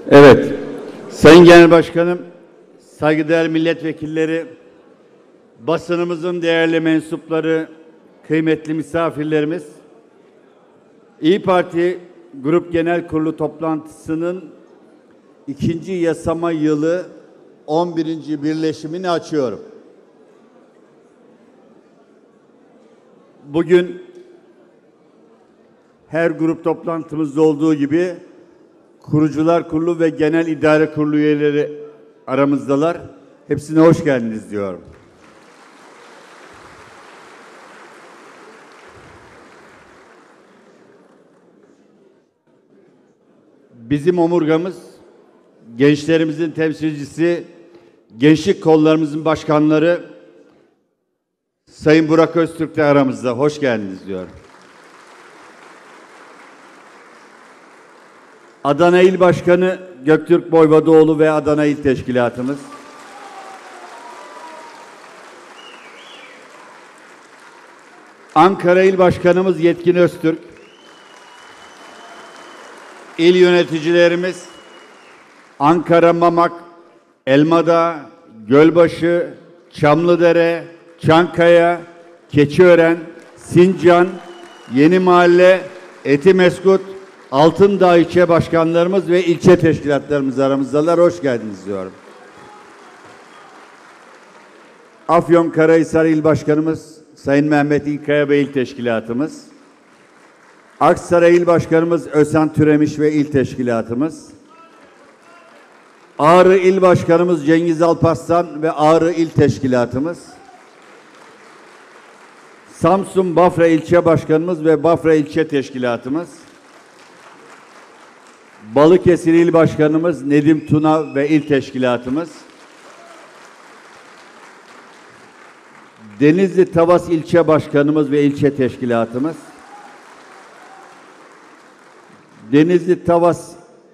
Evet, Sayın Genel Başkanım, saygıdeğer milletvekilleri, basınımızın değerli mensupları, kıymetli misafirlerimiz, İYİ Parti Grup Genel Kurulu toplantısının ikinci yasama yılı 11. birleşimini açıyorum. Bugün her grup toplantımızda olduğu gibi Kurucular Kurulu ve Genel İdare Kurulu üyeleri aramızdalar. Hepsine hoş geldiniz diyorum. Bizim omurgamız, gençlerimizin temsilcisi, gençlik kollarımızın başkanları Sayın Burak Öztürk de aramızda. Hoş geldiniz diyorum. Adana İl Başkanı Göktürk Boyvadoğlu ve Adana İl Teşkilatımız. Ankara İl Başkanımız Yetkin Öztürk. İl yöneticilerimiz Ankara, Mamak, Elmadağ, Gölbaşı, Çamlıdere, Çankaya, Keçiören, Sincan, Yenimahalle, Etimeskut, Altındağ ilçe başkanlarımız ve ilçe teşkilatlarımız aramızdalar. Hoş geldiniz diyorum. Afyonkarahisar İl Başkanımız Sayın Mehmet İlkaya ve İl Teşkilatımız. Aksaray İl Başkanımız Özhan Türemiş ve İl Teşkilatımız. Ağrı İl Başkanımız Cengiz Alparslan ve Ağrı İl Teşkilatımız. Samsun Bafra İlçe Başkanımız ve Bafra İlçe Teşkilatımız. Balıkesir İl Başkanımız Nedim Tuna ve İl Teşkilatımız. Denizli Tavas İlçe Başkanımız ve İlçe Teşkilatımız. Denizli Tavas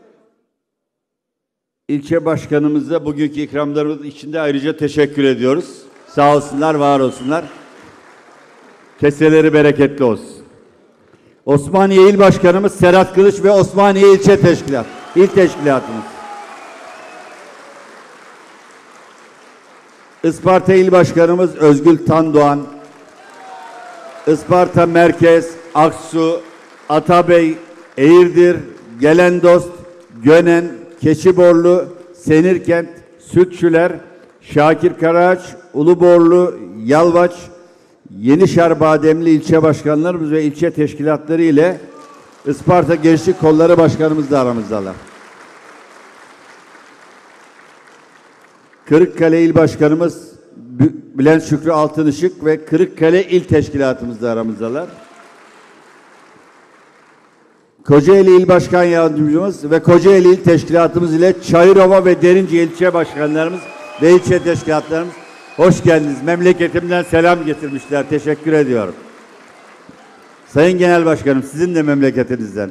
İlçe Başkanımıza bugünkü ikramlarımız için de ayrıca teşekkür ediyoruz. Sağ olsunlar, var olsunlar. Keseleri bereketli olsun. Osmaniye İl Başkanımız Serhat Kılıç ve Osmaniye İlçe Teşkilat, İl Teşkilatımız. Isparta İl Başkanımız Özgül Tandoğan. Isparta Merkez, Aksu, Atabey, Eğirdir, Gelendost, Gönen, Keçiborlu, Senirkent, Sütçüler, Şakir Karaağaç, Uluborlu, Yalvaç, Yenişehir Bademli ilçe başkanlarımız ve ilçe teşkilatları ile Isparta Gençlik Kolları Başkanımız da aramızdalar. Kırıkkale İl Başkanımız Bülent Şükrü Altınışık ve Kırıkkale İl Teşkilatımız da aramızdalar. Kocaeli İl Başkan Yardımcımız ve Kocaeli İl Teşkilatımız ile Çayırova ve Derince ilçe başkanlarımız ve ilçe teşkilatlarımız hoş geldiniz. Memleketimden selam getirmişler. Teşekkür ediyorum. Sayın Genel Başkanım, sizin de memleketinizden.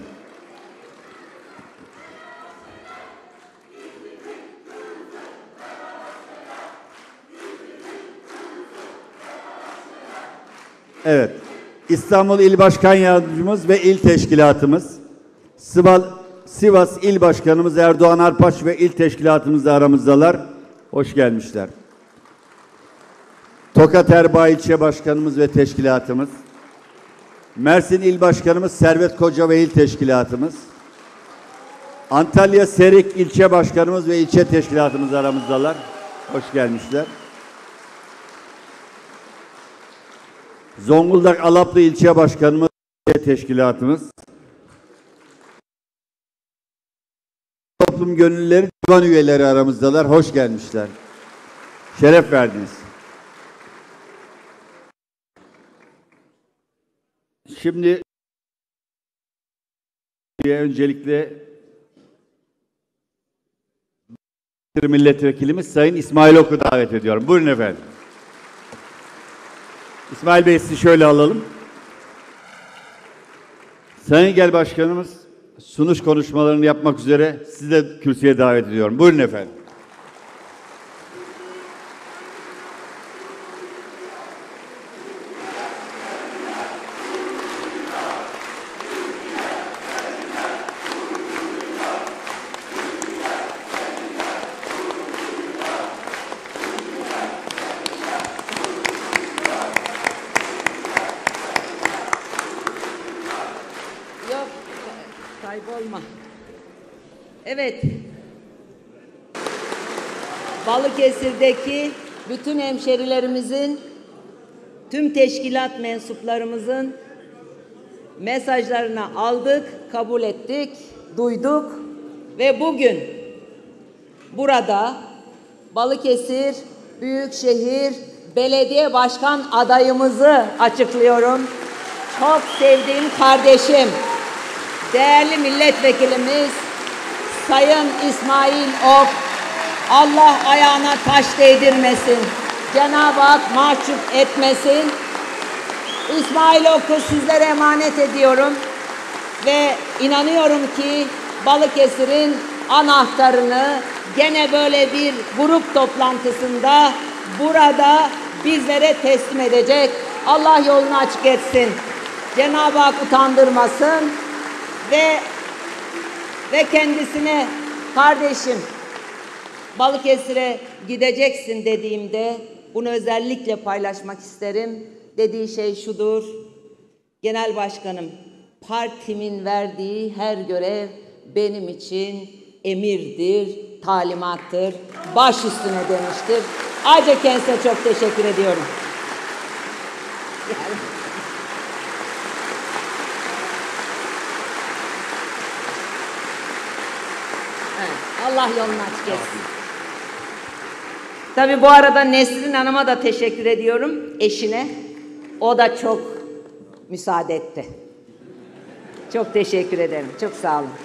Evet. İstanbul İl Başkan Yardımcımız ve İl Teşkilatımız, Sivas İl Başkanımız Erdoğan Arpaç ve İl Teşkilatımız da aramızdalar. Hoş gelmişler. Tokat Erbaa İlçe Başkanımız ve Teşkilatımız, Mersin İl Başkanımız Servet Koca ve İl Teşkilatımız, Antalya Serik İlçe Başkanımız ve İlçe Teşkilatımız aramızdalar. Hoş gelmişler. Zonguldak Alaplı İlçe Başkanımız ve Teşkilatımız, Toplum Gönüllüleri Divan üyeleri aramızdalar. Hoş gelmişler. Şeref verdiniz. Şimdi öncelikle milletvekilimiz Sayın İsmail Ok'u davet ediyorum. Buyurun efendim. İsmail Bey, sizi şöyle alalım. Sayın Genel Başkanımız sunuş konuşmalarını yapmak üzere sizi de kürsüye davet ediyorum. Buyurun efendim. Evet, Balıkesir'deki bütün hemşerilerimizin, tüm teşkilat mensuplarımızın mesajlarını aldık, kabul ettik, duyduk ve bugün burada Balıkesir Büyükşehir Belediye Başkan adayımızı açıklıyorum. Çok sevdiğim kardeşim, değerli milletvekilimiz Sayın İsmail Ok, Allah ayağına taş değdirmesin, Cenab-ı Hak mahcup etmesin. İsmail Ok'u sizlere emanet ediyorum ve inanıyorum ki Balıkesir'in anahtarını gene böyle bir grup toplantısında burada bizlere teslim edecek. Allah yolunu açık etsin. Cenab-ı Hak utandırmasın ve kendisine kardeşim Balıkesir'e gideceksin dediğimde bunu özellikle paylaşmak isterim. Dediği şey şudur: Genel Başkanım, partimin verdiği her görev benim için emirdir, talimattır, baş üstüne demiştir. Ayrıca kendisine çok teşekkür ediyorum. Evet, Allah yolunu açık etsin. Tabii bu arada Nesrin Hanım'a da teşekkür ediyorum, eşine. O da çok müsaade etti. Çok teşekkür ederim. Çok sağ olun.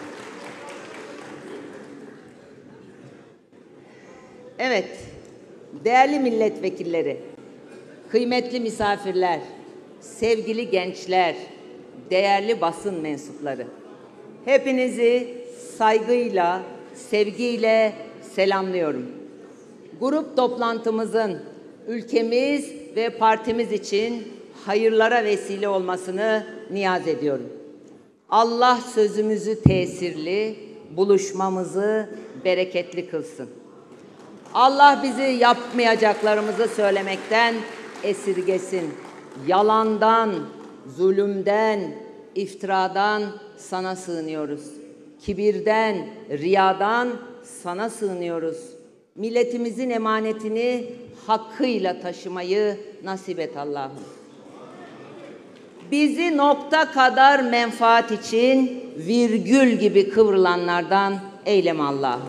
Evet, değerli milletvekilleri, kıymetli misafirler, sevgili gençler, değerli basın mensupları, hepinizi saygıyla, sevgiyle selamlıyorum. Grup toplantımızın ülkemiz ve partimiz için hayırlara vesile olmasını niyaz ediyorum. Allah sözümüzü tesirli, buluşmamızı bereketli kılsın. Allah bizi yapmayacaklarımızı söylemekten esirgesin. Yalandan, zulümden, iftiradan sana sığınıyoruz. Kibirden, riyadan sana sığınıyoruz. Milletimizin emanetini hakkıyla taşımayı nasip et Allah'ım. Bizi nokta kadar menfaat için virgül gibi kıvrılanlardan eyleme Allah'ım.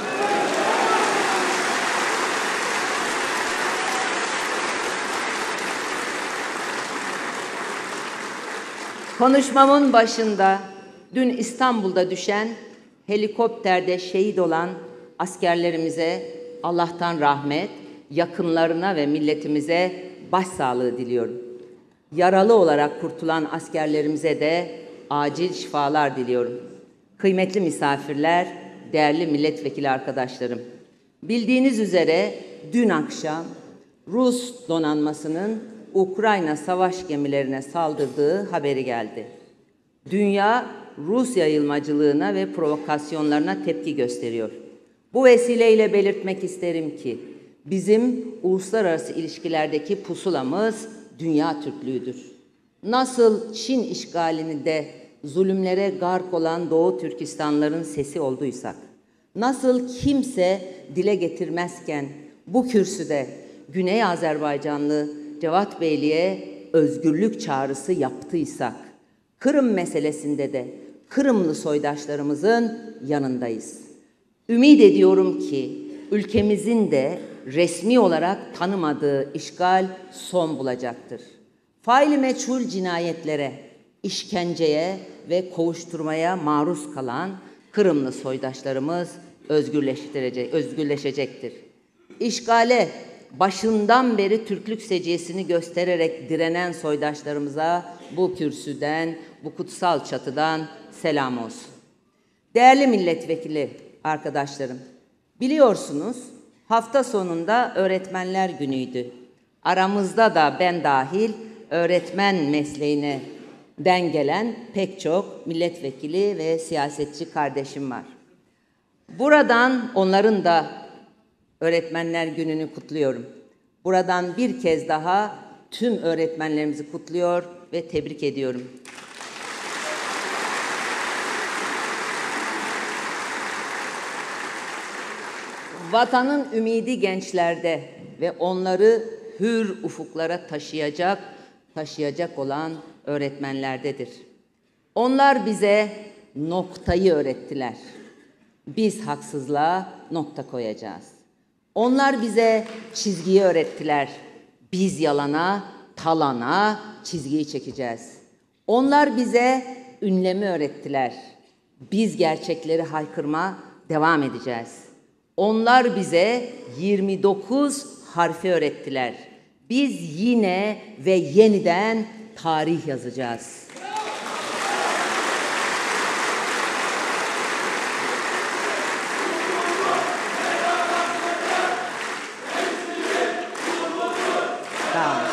Konuşmamın başında dün İstanbul'da düşen helikopterde şehit olan askerlerimize Allah'tan rahmet, yakınlarına ve milletimize başsağlığı diliyorum. Yaralı olarak kurtulan askerlerimize de acil şifalar diliyorum. Kıymetli misafirler, değerli milletvekili arkadaşlarım. Bildiğiniz üzere dün akşam Rus donanmasının Ukrayna savaş gemilerine saldırdığı haberi geldi. Dünya Rus yayılmacılığına ve provokasyonlarına tepki gösteriyor. Bu vesileyle belirtmek isterim ki bizim uluslararası ilişkilerdeki pusulamız dünya Türklüğüdür. Nasıl Çin işgalini de zulümlere gark olan Doğu Türkistanların sesi olduysak, nasıl kimse dile getirmezken bu kürsüde Güney Azerbaycanlı Cevat Beyli'ye özgürlük çağrısı yaptıysak, Kırım meselesinde de Kırımlı soydaşlarımızın yanındayız. Ümit ediyorum ki ülkemizin de resmi olarak tanımadığı işgal son bulacaktır. Faili meçhul cinayetlere, işkenceye ve kovuşturmaya maruz kalan Kırımlı soydaşlarımız özgürleşecektir. İşgale başından beri Türklük seciyesini göstererek direnen soydaşlarımıza bu kürsüden, bu kutsal çatıdan selam olsun. Değerli milletvekili arkadaşlarım, biliyorsunuz hafta sonunda Öğretmenler Günü'ydü. Aramızda da ben dahil öğretmen mesleğinden gelen pek çok milletvekili ve siyasetçi kardeşim var. Buradan onların da Öğretmenler Günü'nü kutluyorum. Buradan bir kez daha tüm öğretmenlerimizi kutluyor ve tebrik ediyorum. Vatanın ümidi gençlerde ve onları hür ufuklara taşıyacak olan öğretmenlerdedir. Onlar bize noktayı öğrettiler. Biz haksızlığa nokta koyacağız. Onlar bize çizgiyi öğrettiler. Biz yalana, talana çizgiyi çekeceğiz. Onlar bize ünlemi öğrettiler. Biz gerçekleri haykırma devam edeceğiz. Onlar bize 29 harfi öğrettiler. Biz yine ve yeniden tarih yazacağız. Sağ olun.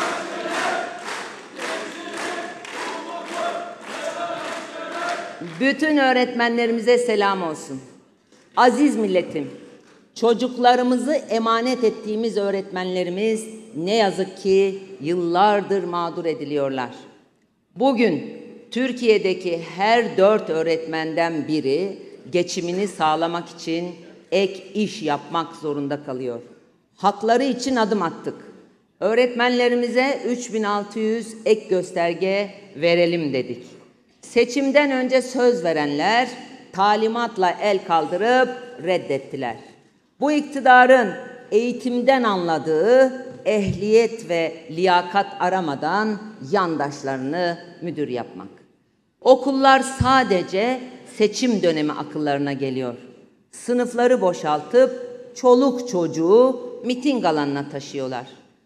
Bütün öğretmenlerimize selam olsun. Aziz milletim, çocuklarımızı emanet ettiğimiz öğretmenlerimiz ne yazık ki yıllardır mağdur ediliyorlar. Bugün Türkiye'deki her 4 öğretmenden biri geçimini sağlamak için ek iş yapmak zorunda kalıyor. Hakları için adım attık. Öğretmenlerimize 3600 ek gösterge verelim dedik. Seçimden önce söz verenler talimatla el kaldırıp reddettiler. Bu iktidarın eğitimden anladığı ehliyet ve liyakat aramadan yandaşlarını müdür yapmak. Okullar sadece seçim dönemi akıllarına geliyor. Sınıfları boşaltıp çoluk çocuğu miting alanına taşıyorlar.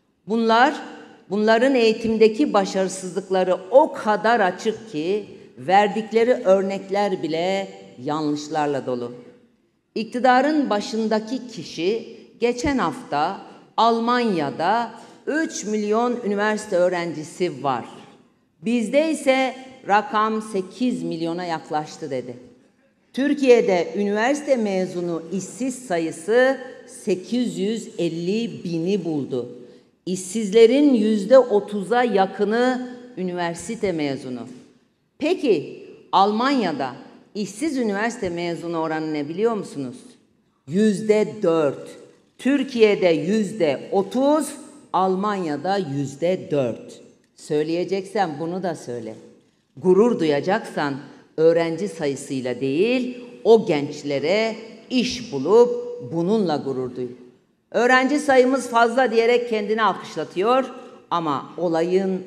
Bunların eğitimdeki başarısızlıkları o kadar açık ki verdikleri örnekler bile yanlışlarla dolu. İktidarın başındaki kişi geçen hafta Almanya'da 3 milyon üniversite öğrencisi var. Bizde ise rakam 8 milyona yaklaştı dedi. Türkiye'de üniversite mezunu işsiz sayısı 850 bini buldu. İşsizlerin %30'a yakını üniversite mezunu. Peki Almanya'da işsiz üniversite mezunu oranı ne biliyor musunuz? %4. Türkiye'de %30, Almanya'da %4. Söyleyeceksen bunu da söyle. Gurur duyacaksan öğrenci sayısıyla değil, o gençlere iş bulup bununla gurur duy. Öğrenci sayımız fazla diyerek kendini alkışlatıyor ama olayın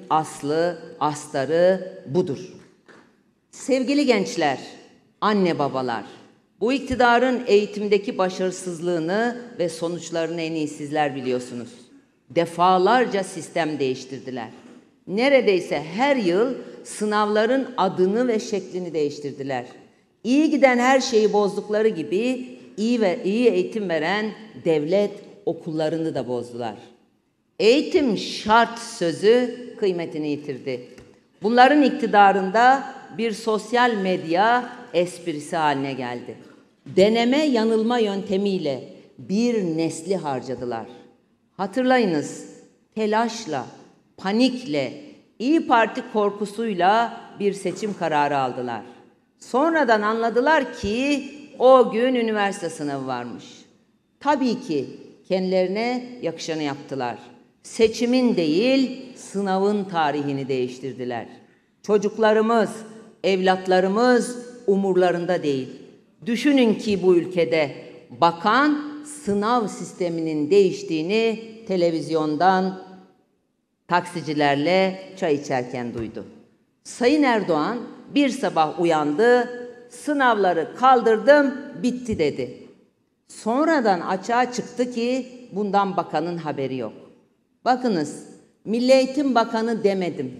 astarı budur. Sevgili gençler, anne babalar, bu iktidarın eğitimdeki başarısızlığını ve sonuçlarını en iyi sizler biliyorsunuz. Defalarca sistem değiştirdiler. Neredeyse her yıl sınavların adını ve şeklini değiştirdiler. İyi giden her şeyi bozdukları gibi iyi eğitim veren devlet okullarını da bozdular. Eğitim şart sözü kıymetini yitirdi. Bunların iktidarında bir sosyal medya esprisi haline geldi. Deneme yanılma yöntemiyle bir nesli harcadılar. Hatırlayınız, telaşla, panikle, İyi Parti korkusuyla bir seçim kararı aldılar. Sonradan anladılar ki o gün üniversite sınavı varmış. Tabii ki kendilerine yakışanı yaptılar. Seçimin değil, sınavın tarihini değiştirdiler. Çocuklarımız, evlatlarımız umurlarında değil. Düşünün ki bu ülkede bakan sınav sisteminin değiştiğini televizyondan taksicilerle çay içerken duydu. Sayın Erdoğan bir sabah uyandı, sınavları kaldırdım, bitti dedi. Sonradan açığa çıktı ki bundan bakanın haberi yok. Bakınız, Milli Eğitim Bakanı demedim.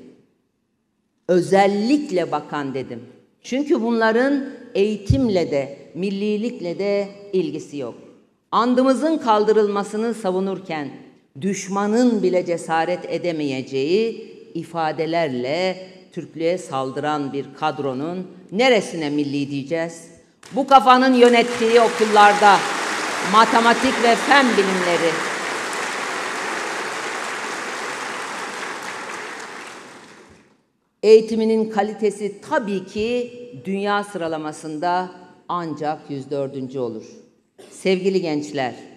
Özellikle bakan dedim. Çünkü bunların eğitimle de, millilikle de ilgisi yok. Andımızın kaldırılmasını savunurken düşmanın bile cesaret edemeyeceği ifadelerle Türklüğe saldıran bir kadronun neresine milli diyeceğiz? Bu kafanın yönettiği okullarda matematik ve fen bilimleri, eğitiminin kalitesi tabii ki dünya sıralamasında ancak 104. olur. Sevgili gençler,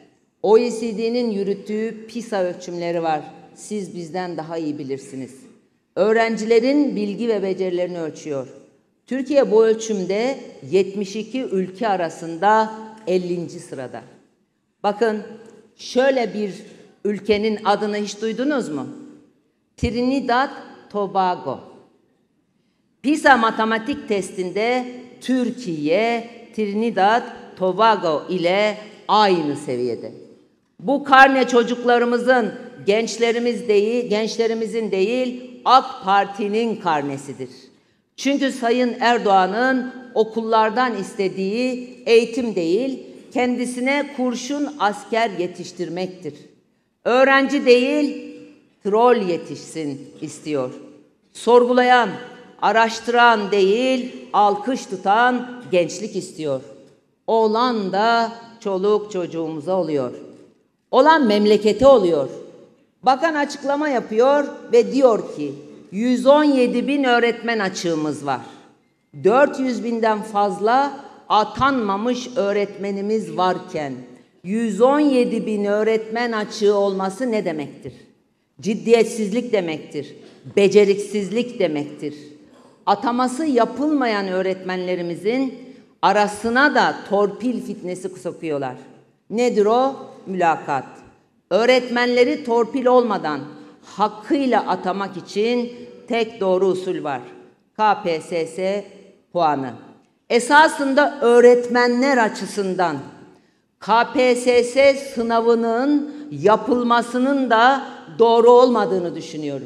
OECD'nin yürüttüğü PISA ölçümleri var. Siz bizden daha iyi bilirsiniz. Öğrencilerin bilgi ve becerilerini ölçüyor. Türkiye bu ölçümde 72 ülke arasında 50. sırada. Bakın, şöyle bir ülkenin adını hiç duydunuz mu? Trinidad Tobago. PISA matematik testinde Türkiye, Trinidad Tobago ile aynı seviyede. Bu karne çocuklarımızın, gençlerimizin değil, AK Parti'nin karnesidir. Çünkü Sayın Erdoğan'ın okullardan istediği eğitim değil, kendisine kurşun asker yetiştirmektir. Öğrenci değil, troll yetişsin istiyor. Sorgulayan, araştıran değil, alkış tutan gençlik istiyor. Olan da çoluk çocuğumuza oluyor. Olan memlekete oluyor. Bakan açıklama yapıyor ve diyor ki 117 bin öğretmen açığımız var. 400 binden fazla atanmamış öğretmenimiz varken 117 bin öğretmen açığı olması ne demektir? Ciddiyetsizlik demektir. Beceriksizlik demektir. Ataması yapılmayan öğretmenlerimizin arasına da torpil fitnesi sokuyorlar. Nedir o? Mülakat. Öğretmenleri torpil olmadan hakkıyla atamak için tek doğru usul var. KPSS puanı. Esasında öğretmenler açısından KPSS sınavının yapılmasının da doğru olmadığını düşünüyorum.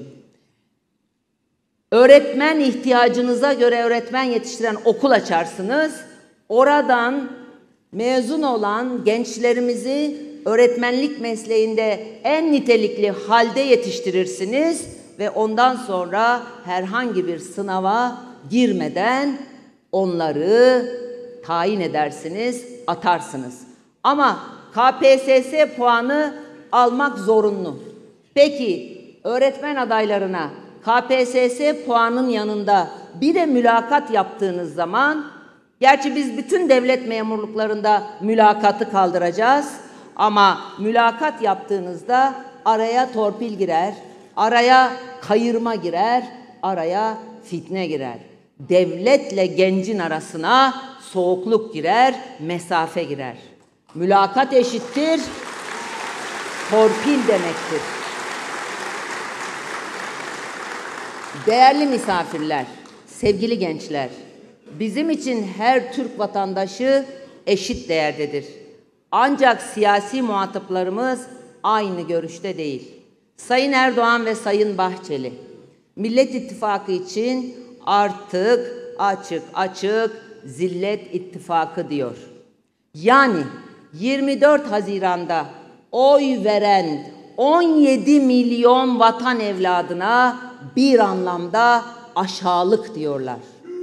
Öğretmen ihtiyacınıza göre öğretmen yetiştiren okul açarsınız. Oradan mezun olan gençlerimizi öğretmenlik mesleğinde en nitelikli halde yetiştirirsiniz ve ondan sonra herhangi bir sınava girmeden onları tayin edersiniz, atarsınız. Ama KPSS puanı almak zorunlu. Peki öğretmen adaylarına KPSS puanın yanında bir de mülakat yaptığınız zaman, gerçi biz bütün devlet memurluklarında mülakatı kaldıracağız ama mülakat yaptığınızda araya torpil girer, araya kayırma girer, araya fitne girer. Devletle gencin arasına soğukluk girer, mesafe girer. Mülakat eşittir torpil demektir. Değerli misafirler, sevgili gençler, bizim için her Türk vatandaşı eşit değerdedir. Ancak siyasi muhataplarımız aynı görüşte değil. Sayın Erdoğan ve Sayın Bahçeli, Millet İttifakı için artık açık açık zillet ittifakı diyor. Yani 24 Haziran'da oy veren 17 milyon vatan evladına bir anlamda aşağılık diyorlar.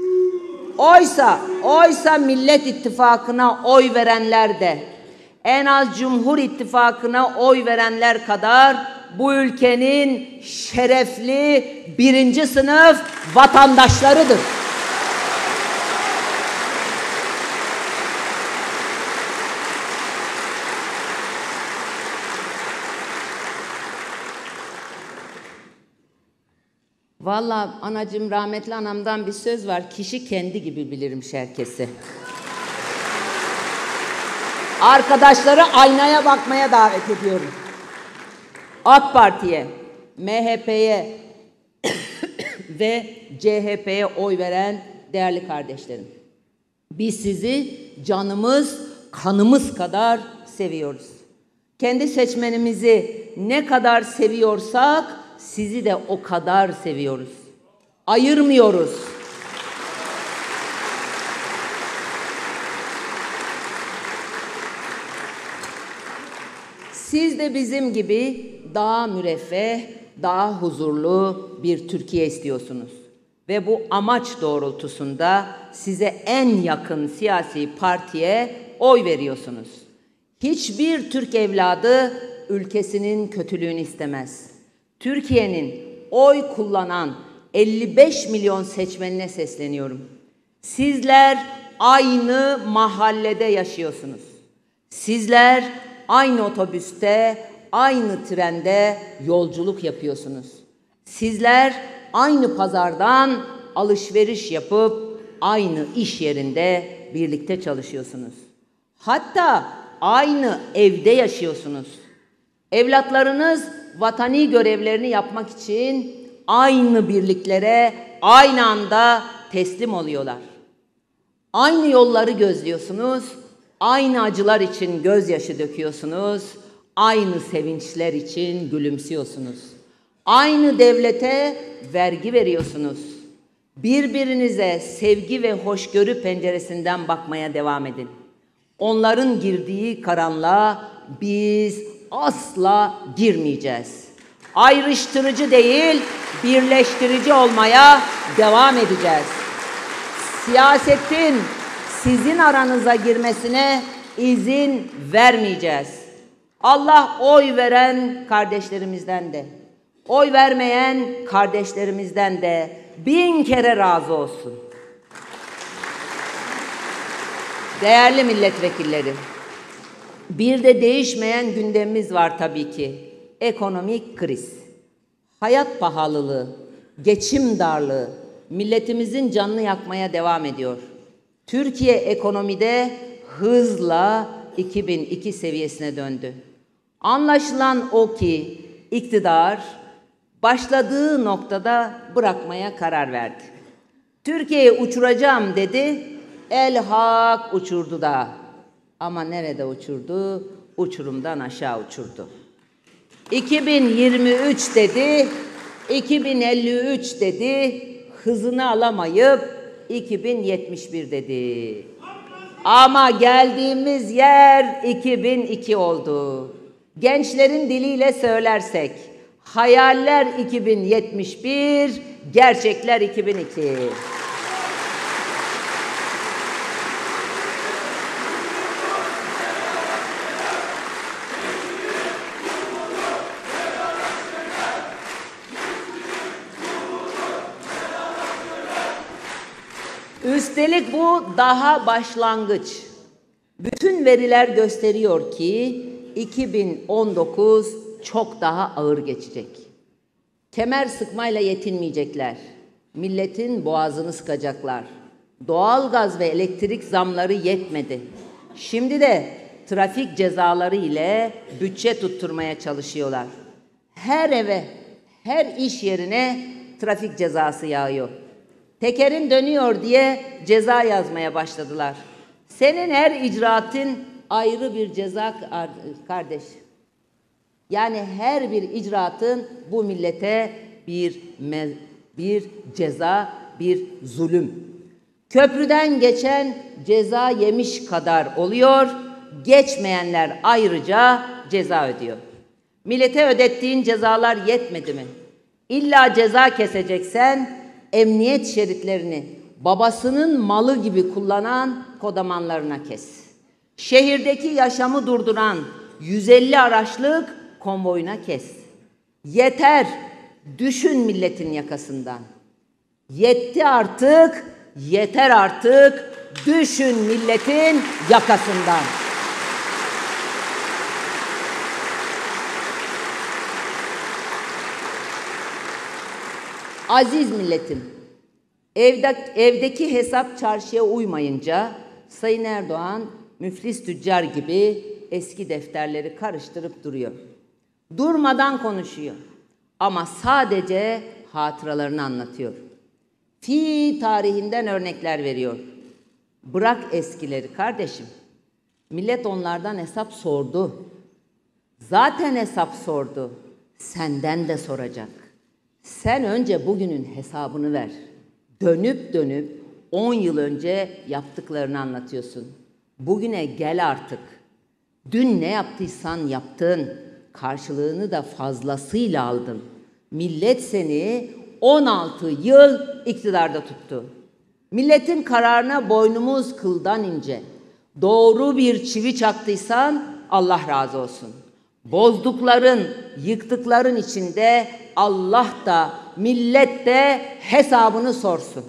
Oysa Millet İttifakı'na oy verenler de en az Cumhur İttifakı'na oy verenler kadar bu ülkenin şerefli birinci sınıf vatandaşlarıdır. Vallahi anacığım, rahmetli anamdan bir söz var. Kişi kendi gibi bilirmiş herkesi. Arkadaşları aynaya bakmaya davet ediyorum. AK Parti'ye, MHP'ye ve CHP'ye oy veren değerli kardeşlerim, biz sizi canımız, kanımız kadar seviyoruz. Kendi seçmenimizi ne kadar seviyorsak sizi de o kadar seviyoruz. Ayırmıyoruz. Siz de bizim gibi daha müreffeh, daha huzurlu bir Türkiye istiyorsunuz. Ve bu amaç doğrultusunda size en yakın siyasi partiye oy veriyorsunuz. Hiçbir Türk evladı ülkesinin kötülüğünü istemez. Türkiye'nin oy kullanan 55 milyon seçmenine sesleniyorum. Sizler aynı mahallede yaşıyorsunuz. Sizler aynı otobüste, aynı trende yolculuk yapıyorsunuz. Sizler aynı pazardan alışveriş yapıp aynı iş yerinde birlikte çalışıyorsunuz. Hatta aynı evde yaşıyorsunuz. Evlatlarınız vatani görevlerini yapmak için aynı birliklere aynı anda teslim oluyorlar. Aynı yolları gözlüyorsunuz, aynı acılar için gözyaşı döküyorsunuz, aynı sevinçler için gülümsüyorsunuz. Aynı devlete vergi veriyorsunuz. Birbirinize sevgi ve hoşgörü penceresinden bakmaya devam edin. Onların girdiği karanlığa biz asla girmeyeceğiz. Ayrıştırıcı değil, birleştirici olmaya devam edeceğiz. Siyasetin sizin aranıza girmesine izin vermeyeceğiz. Allah oy veren kardeşlerimizden de, oy vermeyen kardeşlerimizden de 1000 kere razı olsun. Değerli milletvekilleri, bir de değişmeyen gündemimiz var tabii ki. Ekonomik kriz, hayat pahalılığı, geçim darlığı milletimizin canını yakmaya devam ediyor. Türkiye ekonomide hızla 2002 seviyesine döndü. Anlaşılan o ki iktidar başladığı noktada bırakmaya karar verdi. Türkiye'yi uçuracağım dedi, elhak uçurdu da. Ama nerede uçurdu? Uçurumdan aşağı uçurdu. 2023 dedi, 2053 dedi, hızını alamayıp 2071 dedi. Ama geldiğimiz yer 2002 oldu. Gençlerin diliyle söylersek, hayaller 2071, gerçekler 2002. Üstelik bu daha başlangıç. Bütün veriler gösteriyor ki 2019 çok daha ağır geçecek. Kemer sıkmayla yetinmeyecekler. Milletin boğazını sıkacaklar. Doğalgaz ve elektrik zamları yetmedi. Şimdi de trafik cezaları ile bütçe tutturmaya çalışıyorlar. Her eve, her iş yerine trafik cezası yağıyor. Tekerin dönüyor diye ceza yazmaya başladılar. Senin her icraatın ayrı bir ceza kardeş. Yani her bir icraatın bu millete bir ceza, bir zulüm. Köprüden geçen ceza yemiş kadar oluyor, geçmeyenler ayrıca ceza ödüyor. Millete ödettiğin cezalar yetmedi mi? İlla ceza keseceksen emniyet şeritlerini babasının malı gibi kullanan kodamanlarına kes. Şehirdeki yaşamı durduran 150 araçlık konvoyuna kes. Yeter, düşün milletin yakasından. Yetti artık, yeter artık, düşün milletin yakasından. Aziz milletim, evdeki hesap çarşıya uymayınca Sayın Erdoğan müflis tüccar gibi eski defterleri karıştırıp duruyor. Durmadan konuşuyor ama sadece hatıralarını anlatıyor. Fi tarihinden örnekler veriyor. Bırak eskileri kardeşim. Millet onlardan hesap sordu. Zaten hesap sordu. Senden de soracak. Sen önce bugünün hesabını ver. Dönüp dönüp 10 yıl önce yaptıklarını anlatıyorsun. Bugüne gel artık. Dün ne yaptıysan yaptın. Karşılığını da fazlasıyla aldın. Millet seni 16 yıl iktidarda tuttu. Milletin kararına boynumuz kıldan ince. Doğru bir çivi çaktıysan Allah razı olsun. Bozdukların, yıktıkların içinde Allah da, millet de hesabını sorsun.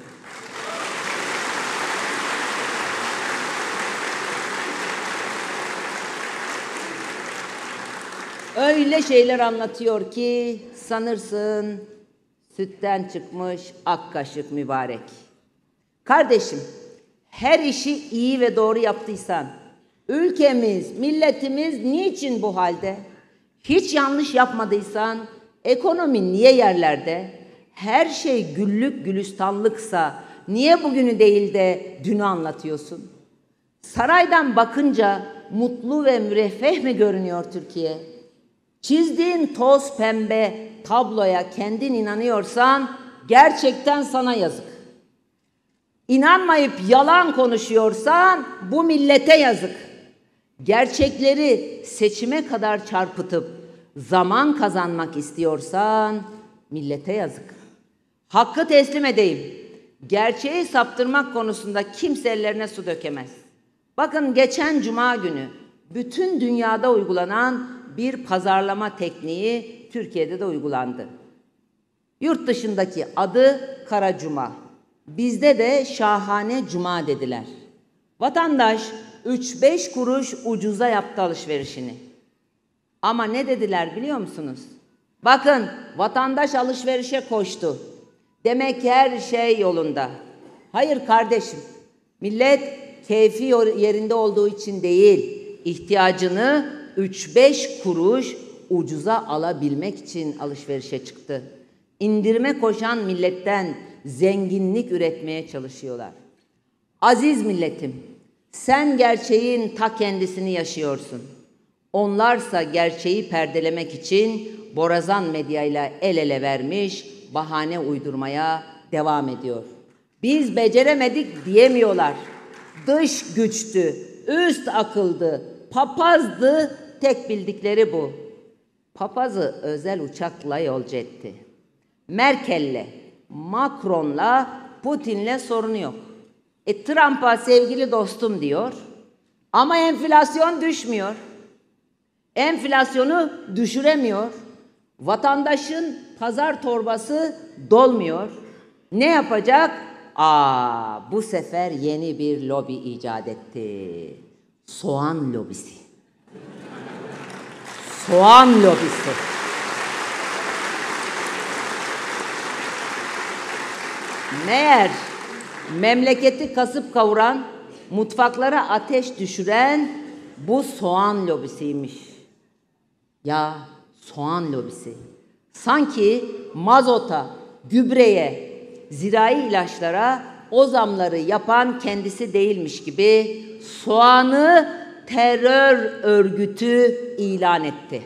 Öyle şeyler anlatıyor ki sanırsın sütten çıkmış ak kaşık mübarek. Kardeşim, her işi iyi ve doğru yaptıysan, ülkemiz, milletimiz niçin bu halde? Hiç yanlış yapmadıysan, ekonomi niye yerlerde? Her şey güllük gülistanlıksa, niye bugünü değil de dünü anlatıyorsun? Saraydan bakınca mutlu ve müreffeh mi görünüyor Türkiye? Çizdiğin toz pembe tabloya kendin inanıyorsan gerçekten sana yazık. İnanmayıp yalan konuşuyorsan bu millete yazık. Gerçekleri seçime kadar çarpıtıp zaman kazanmak istiyorsan millete yazık. Hakkı teslim edeyim. Gerçeği saptırmak konusunda kimse ellerine su dökemez. Bakın geçen cuma günü bütün dünyada uygulanan bir pazarlama tekniği Türkiye'de de uygulandı. Yurt dışındaki adı Kara Cuma. Bizde de şahane cuma dediler. Vatandaş 3-5 kuruş ucuza yaptı alışverişini. Ama ne dediler biliyor musunuz? Bakın vatandaş alışverişe koştu. Demek her şey yolunda. Hayır kardeşim. Millet keyfi yerinde olduğu için değil, ihtiyacını 3-5 kuruş ucuza alabilmek için alışverişe çıktı. İndirime koşan milletten zenginlik üretmeye çalışıyorlar. Aziz milletim, sen gerçeğin ta kendisini yaşıyorsun. Onlarsa gerçeği perdelemek için borazan medyayla el ele vermiş, bahane uydurmaya devam ediyor. Biz beceremedik diyemiyorlar. Dış güçtü, üst akıldı, papazdı, tek bildikleri bu. Papazı özel uçakla yolcu etti. Merkel'le, Macron'la, Putin'le sorunu yok. Trump'a sevgili dostum diyor. Ama enflasyon düşmüyor. Enflasyonu düşüremiyor. Vatandaşın pazar torbası dolmuyor. Ne yapacak? Bu sefer yeni bir lobi icat etti. Soğan lobisi. Soğan lobisi. Meğer memleketi kasıp kavuran, mutfaklara ateş düşüren bu soğan lobisiymiş. Ya soğan lobisi. Sanki mazota, gübreye, zirai ilaçlara o zamları yapan kendisi değilmiş gibi soğanı terör örgütü ilan etti.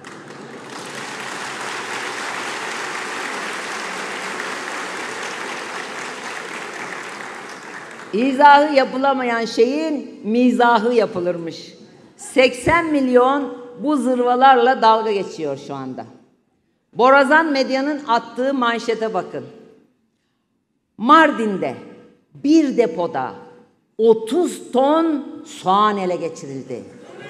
İzahı yapılamayan şeyin mizahı yapılırmış. 80 milyon bu zırvalarla dalga geçiyor şu anda. Borazan medyanın attığı manşete bakın. Mardin'de bir depoda 30 ton soğan ele geçirildi.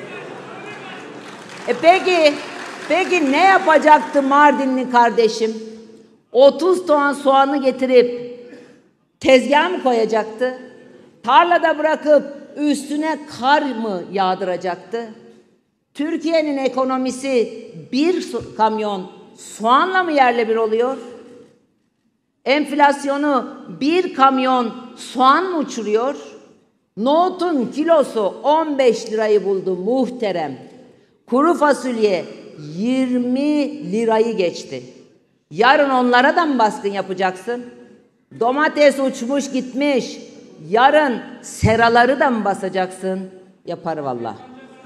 Peki ne yapacaktı Mardinli kardeşim? 30 ton soğanı getirip tezgaha mı koyacaktı? Tarlada bırakıp üstüne kar mı yağdıracaktı? Türkiye'nin ekonomisi bir kamyon soğanla mı yerle bir oluyor? Enflasyonu bir kamyon soğan mı uçuruyor? Nohutun kilosu 15 lirayı buldu muhterem. Kuru fasulye 20 lirayı geçti. Yarın onlara da mı baskın yapacaksın? Domates uçmuş gitmiş. Yarın seraları da mı basacaksın? Yapar vallahi.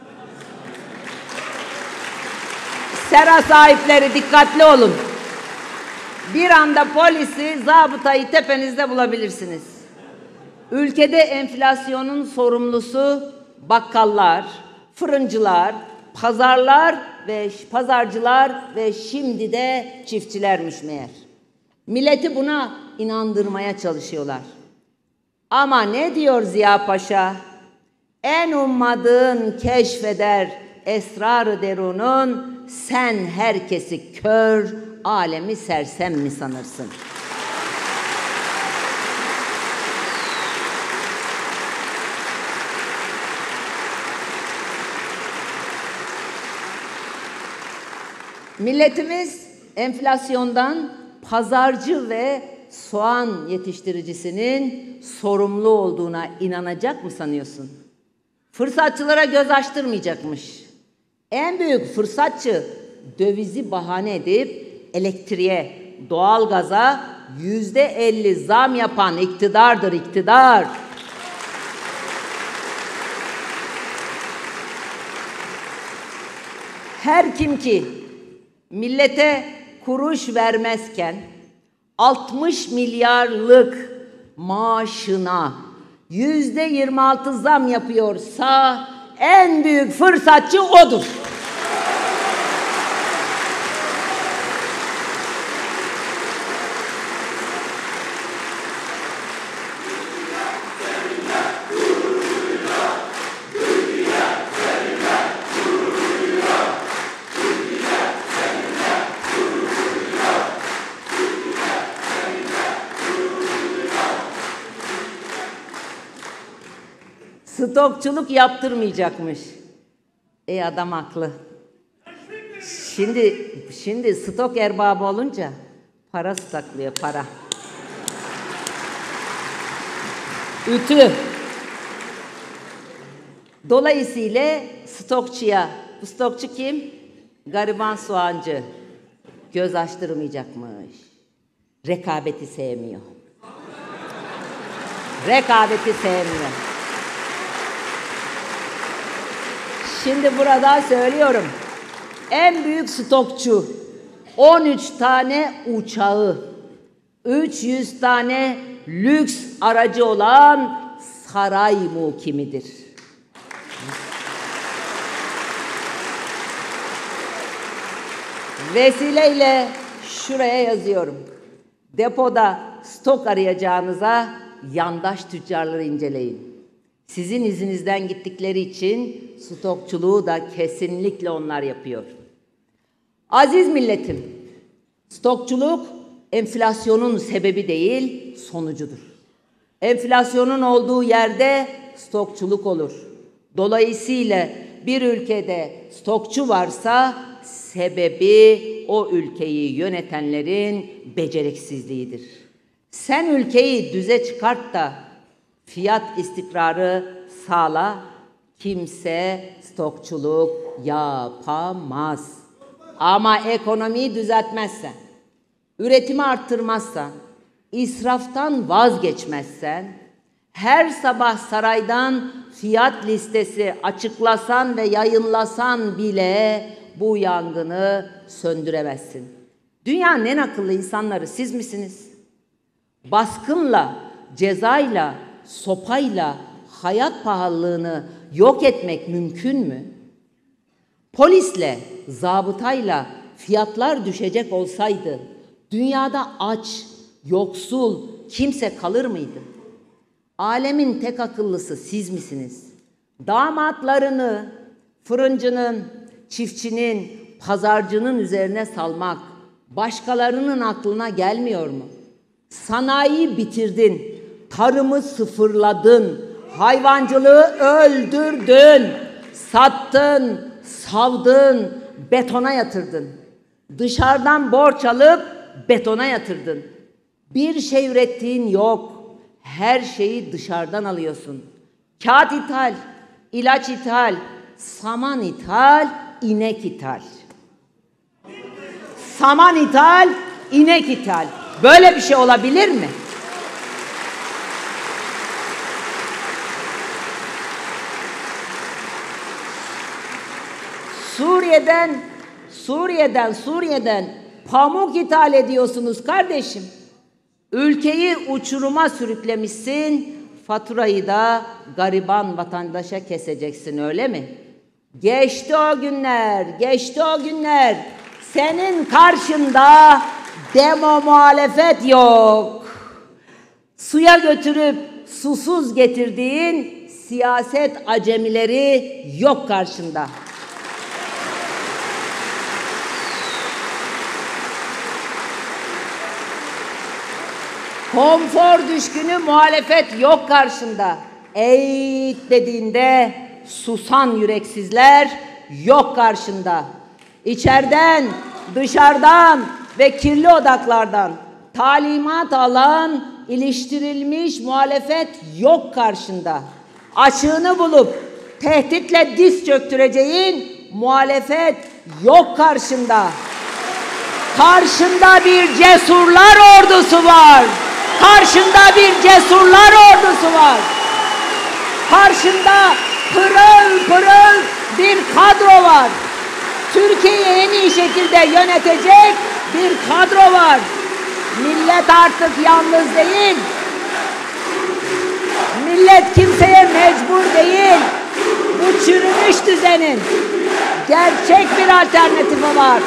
Sera sahipleri dikkatli olun. Bir anda polisi, zabıtayı tepenizde bulabilirsiniz. Ülkede enflasyonun sorumlusu bakkallar, fırıncılar, pazarcılar ve şimdi de çiftçilermiş meğer. Milleti buna inandırmaya çalışıyorlar. Ama ne diyor Ziya Paşa? En ummadığın keşfeder esrar-ı derunun, sen herkesi kör, alemi sersem mi sanırsın? Milletimiz enflasyondan pazarcı ve soğan yetiştiricisinin sorumlu olduğuna inanacak mı sanıyorsun? Fırsatçılara göz açtırmayacakmış. En büyük fırsatçı dövizi bahane edip elektriğe, doğalgaza %50 zam yapan iktidardır, iktidar. Her kim ki millete kuruş vermezken 60 milyarlık maaşına %26 zam yapıyorsa en büyük fırsatçı odur. Stokçuluk yaptırmayacakmış. Adam haklı. Şimdi stok erbabı olunca para stoklıyor, para. Ütü. Dolayısıyla stokçuya, bu stokçu kim? Gariban soğancı. Göz açtırmayacakmış. Rekabeti sevmiyor. Rekabeti sevmiyor. Şimdi burada söylüyorum. En büyük stokçu 13 tane uçağı, 300 tane lüks aracı olan saray mukimidir. Vesileyle şuraya yazıyorum. Depoda stok arayacağınıza yandaş tüccarları inceleyin. Sizin izinizden gittikleri için stokçuluğu da kesinlikle onlar yapıyor. Aziz milletim, stokçuluk enflasyonun sebebi değil, sonucudur. Enflasyonun olduğu yerde stokçuluk olur. Dolayısıyla bir ülkede stokçu varsa sebebi o ülkeyi yönetenlerin beceriksizliğidir. Sen ülkeyi düze çıkart da fiyat istikrarı sağla, kimse stokçuluk yapamaz. Ama ekonomiyi düzeltmezsen, üretimi arttırmazsan, israftan vazgeçmezsen, her sabah saraydan fiyat listesi açıklasan ve yayınlasan bile bu yangını söndüremezsin. Dünyanın en akıllı insanları siz misiniz? Baskınla, cezayla, sopayla hayat pahalılığını yok etmek mümkün mü? Polisle, zabıtayla fiyatlar düşecek olsaydı dünyada aç, yoksul kimse kalır mıydı? Alemin tek akıllısı siz misiniz? Damatlarını fırıncının, çiftçinin, pazarcının üzerine salmak başkalarının aklına gelmiyor mu? Sanayiyi bitirdin, tarımı sıfırladın, hayvancılığı öldürdün, sattın, savdın, betona yatırdın. Dışarıdan borç alıp betona yatırdın. Bir şey ürettiğin yok. Her şeyi dışarıdan alıyorsun. Kağıt ithal, ilaç ithal, saman ithal, inek ithal. Saman ithal, inek ithal. Böyle bir şey olabilir mi? Suriye'den pamuk ithal ediyorsunuz kardeşim. Ülkeyi uçuruma sürüklemişsin, faturayı da gariban vatandaşa keseceksin, öyle mi? Geçti o günler, geçti o günler. Senin karşında demo muhalefet yok. Suya götürüp susuz getirdiğin siyaset acemileri yok karşında. Konfor düşkünü muhalefet yok karşında. Eğit dediğinde susan yüreksizler yok karşında. İçeriden dışarıdan ve kirli odaklardan talimat alan iliştirilmiş muhalefet yok karşında. Açığını bulup tehditle diz çöktüreceğin muhalefet yok karşında. Karşında bir cesurlar ordusu var. Karşında bir cesurlar ordusu var. Karşında pırıl pırıl bir kadro var. Türkiye'yi en iyi şekilde yönetecek bir kadro var. Millet artık yalnız değil. Millet kimseye mecbur değil. Bu çürümüş düzenin gerçek bir alternatifi var.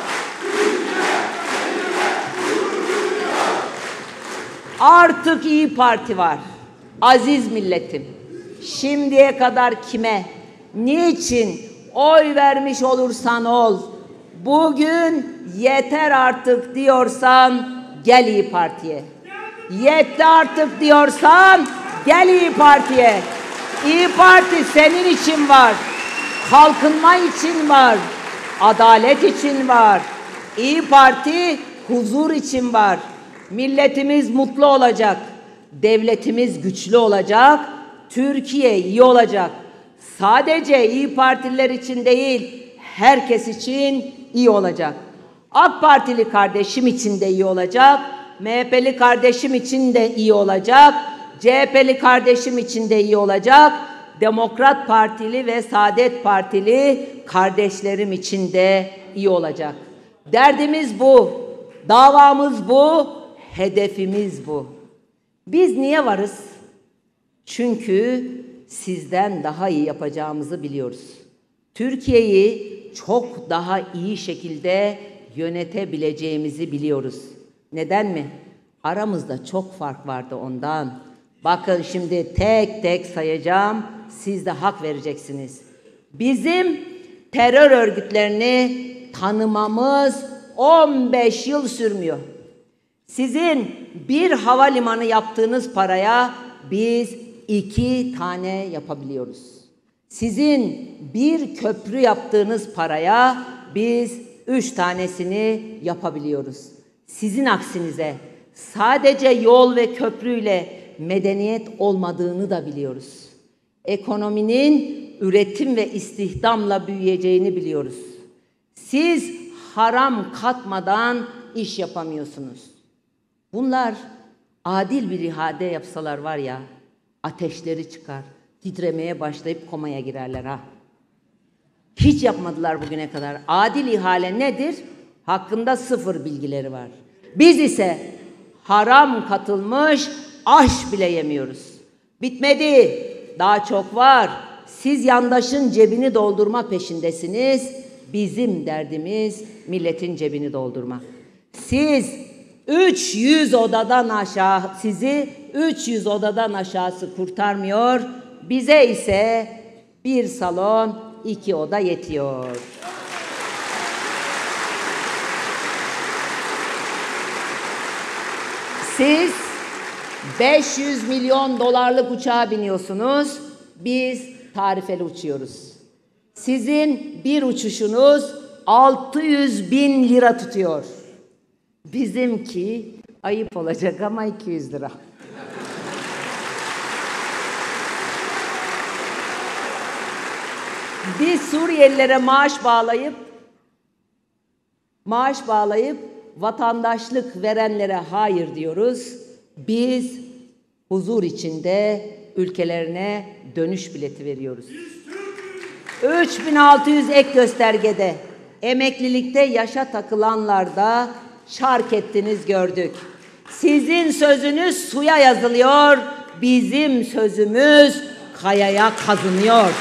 Artık İyi Parti var. Aziz milletim, şimdiye kadar kime, niçin oy vermiş olursan ol, bugün yeter artık diyorsan gel İyi Parti'ye. Yetti artık diyorsan gel İyi Parti'ye. İyi Parti senin için var. Kalkınma için var. Adalet için var. İyi Parti huzur için var. Milletimiz mutlu olacak. Devletimiz güçlü olacak. Türkiye iyi olacak. Sadece İyi Partililer için değil, herkes için iyi olacak. AK Partili kardeşim için de iyi olacak. MHP'li kardeşim için de iyi olacak. CHP'li kardeşim için de iyi olacak. Demokrat Partili ve Saadet Partili kardeşlerim için de iyi olacak. Derdimiz bu. Davamız bu. Hedefimiz bu. Biz niye varız? Çünkü sizden daha iyi yapacağımızı biliyoruz. Türkiye'yi çok daha iyi şekilde yönetebileceğimizi biliyoruz. Neden mi? Aramızda çok fark vardı ondan. Bakın şimdi tek tek sayacağım. Siz de hak vereceksiniz. Bizim terör örgütlerini tanımamız 15 yıl sürmüyor. Sizin bir havalimanı yaptığınız paraya biz 2 tane yapabiliyoruz. Sizin bir köprü yaptığınız paraya biz 3 tanesini yapabiliyoruz. Sizin aksinize sadece yol ve köprüyle medeniyet olmadığını da biliyoruz. Ekonominin üretim ve istihdamla büyüyeceğini biliyoruz. Siz haram katmadan iş yapamıyorsunuz. Bunlar adil bir ihale yapsalar var ya, ateşleri çıkar, titremeye başlayıp komaya girerler ha. Hiç yapmadılar bugüne kadar. Adil ihale nedir? Hakkında sıfır bilgileri var. Biz ise haram katılmış aş bile yemiyoruz. Bitmedi. Daha çok var. Siz yandaşın cebini doldurma peşindesiniz. Bizim derdimiz milletin cebini doldurmak. Siz 300 odadan aşağı, sizi 300 odadan aşağısı kurtarmıyor. Bize ise bir salon, 2 oda yetiyor. Siz 500 milyon dolarlık uçağa biniyorsunuz. Biz tarifeli uçuyoruz. Sizin bir uçuşunuz 600 bin lira tutuyor. Bizimki ayıp olacak ama 200 lira. Biz Suriyelilere maaş bağlayıp vatandaşlık verenlere hayır diyoruz. Biz huzur içinde ülkelerine dönüş bileti veriyoruz. 3600 ek göstergede, emeklilikte yaşa takılanlarda şark ettiniz gördük. Sizin sözünüz suya yazılıyor, bizim sözümüz kayaya kazınıyor.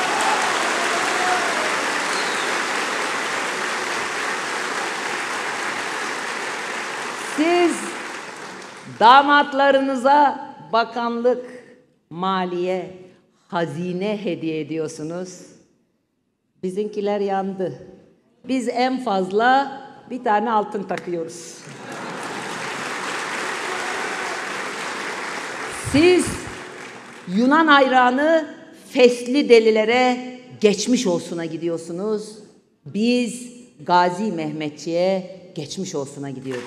Siz damatlarınıza bakanlık, maliye, hazine hediye ediyorsunuz. Bizimkiler yandı. Biz en fazla bir tane altın takıyoruz. Siz Yunan hayranı fesli delilere geçmiş olsuna gidiyorsunuz. Biz Gazi Mehmetçiğe geçmiş olsuna gidiyoruz.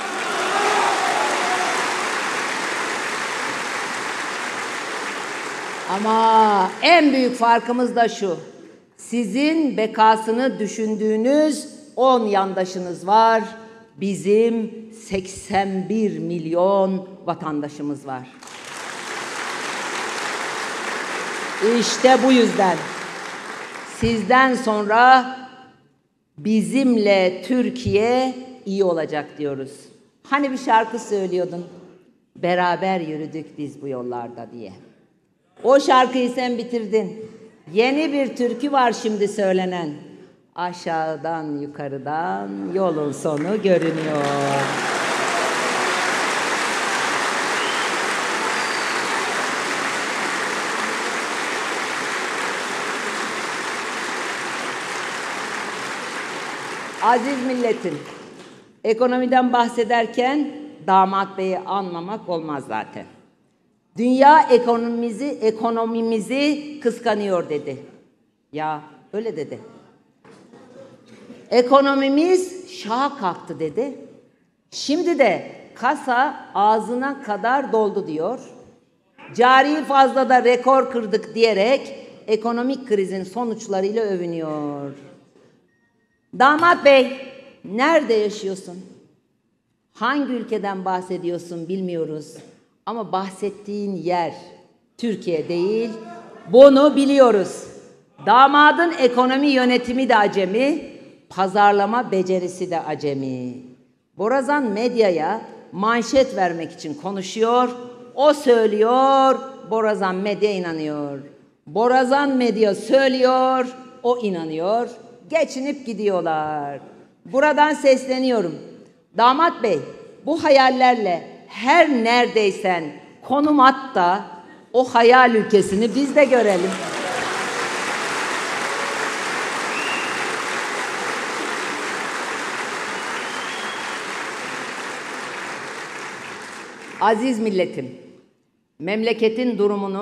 Ama en büyük farkımız da şu. Sizin bekasını düşündüğünüz 10 yandaşınız var. Bizim 81 milyon vatandaşımız var. İşte bu yüzden sizden sonra bizimle Türkiye iyi olacak diyoruz. Hani bir şarkı söylüyordun, beraber yürüdük biz bu yollarda diye. O şarkıyı sen bitirdin. Yeni bir türkü var şimdi söylenen. Aşağıdan yukarıdan yolun sonu görünüyor. Aziz milletim, ekonomiden bahsederken damat beyi anmamak olmaz zaten. Dünya ekonomimizi kıskanıyor dedi. Ya öyle dedi. Ekonomimiz şaha kalktı dedi. Şimdi de kasa ağzına kadar doldu diyor. Cari fazlada rekor kırdık diyerek ekonomik krizin sonuçlarıyla övünüyor. Damat bey, nerede yaşıyorsun? Hangi ülkeden bahsediyorsun bilmiyoruz. Ama bahsettiğin yer Türkiye değil, bunu biliyoruz. Damadın ekonomi yönetimi de acemi, pazarlama becerisi de acemi. Borazan medyaya manşet vermek için konuşuyor, o söylüyor, Borazan medya inanıyor. Borazan medya söylüyor, o inanıyor, geçinip gidiyorlar. Buradan sesleniyorum. Damat bey, bu hayallerle her neredeysen konum at da o hayal ülkesini biz de görelim. Aziz milletim, memleketin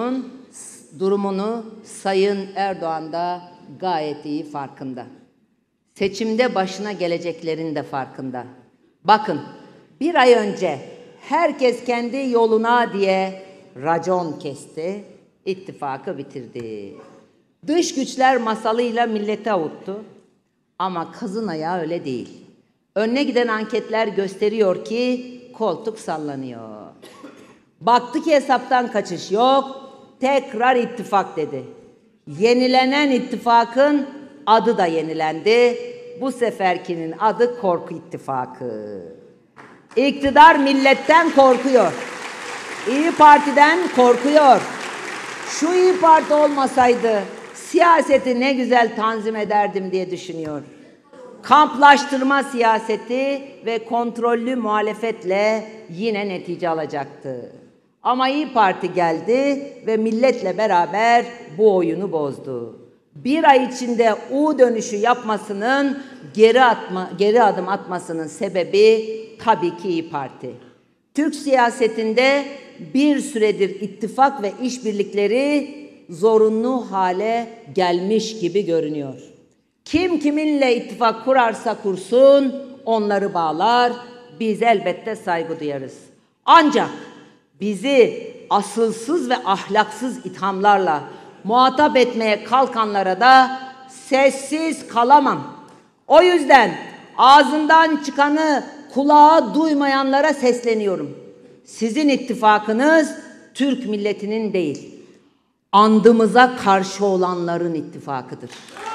durumunu Sayın Erdoğan da gayet iyi farkında. Seçimde başına geleceklerin de farkında. Bakın, bir ay önce herkes kendi yoluna diye racon kesti, ittifakı bitirdi. Dış güçler masalıyla milleti avuttu. Ama kazın ayağı öyle değil. Önüne giden anketler gösteriyor ki koltuk sallanıyor. Baktı ki hesaptan kaçış yok, tekrar ittifak dedi. Yenilenen ittifakın adı da yenilendi. Bu seferkinin adı Korku İttifakı. İktidar milletten korkuyor. İyi Parti'den korkuyor. Şu İyi Parti olmasaydı siyaseti ne güzel tanzim ederdim diye düşünüyor. Kamplaştırma siyaseti ve kontrollü muhalefetle yine netice alacaktı. Ama İyi Parti geldi ve milletle beraber bu oyunu bozdu. Bir ay içinde U dönüşü yapmasının, geri adım atmasının sebebi tabii ki İyi Parti. Türk siyasetinde bir süredir ittifak ve işbirlikleri zorunlu hale gelmiş gibi görünüyor. Kim kiminle ittifak kurarsa kursun onları bağlar, biz elbette saygı duyarız. Ancak bizi asılsız ve ahlaksız ithamlarla muhatap etmeye kalkanlara da sessiz kalamam. O yüzden ağzından çıkanı kulağa duymayanlara sesleniyorum. Sizin ittifakınız Türk milletinin değil, andımıza karşı olanların ittifakıdır.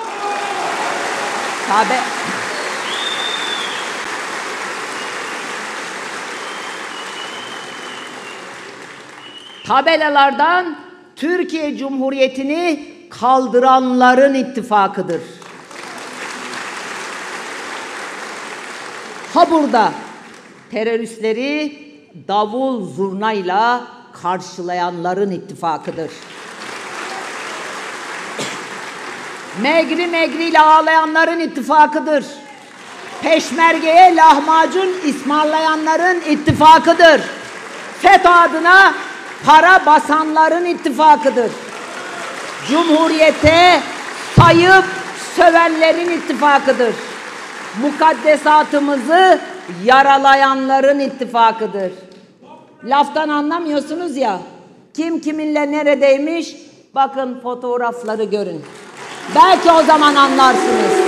Tabelalardan Türkiye Cumhuriyeti'ni kaldıranların ittifakıdır. Ha burada teröristleri davul zurnayla karşılayanların ittifakıdır. Megri megriyle ağlayanların ittifakıdır. Peşmergeye lahmacun ısmarlayanların ittifakıdır. FETÖ adına para basanların ittifakıdır. Cumhuriyete sayıp sövenlerin ittifakıdır. mukaddesatımızı yaralayanların ittifakıdır. Laftan anlamıyorsunuz ya, kim kiminle neredeymiş, bakın fotoğrafları görün. Belki o zaman anlarsınız.